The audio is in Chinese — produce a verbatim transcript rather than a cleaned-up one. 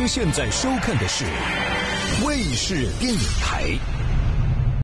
您现在收看的是卫视电影台。